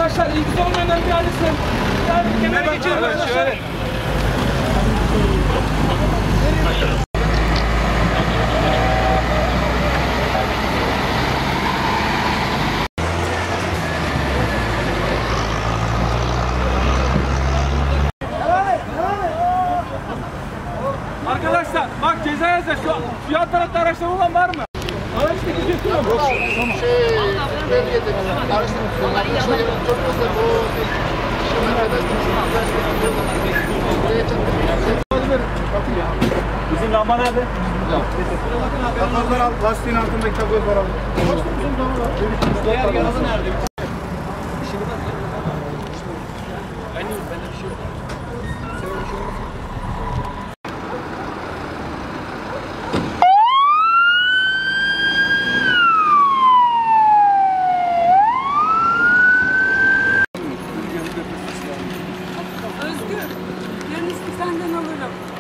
Arkadaşlar ilgisi olmayanların bir ailesi. Gel kenara geçelim arkadaşlar. Arkadaşlar bak ceza yazar. Şu yan tarafta araçlar olan var mı? Araçta gidiyor mu? Tamam. Belediye'de araçlar çok fazla bu bizim lamba nerede? takozlar al, lastiğin altındaki takozlar al. Diğer yaralı nerede? Özgür, yarın ismi senden alırım.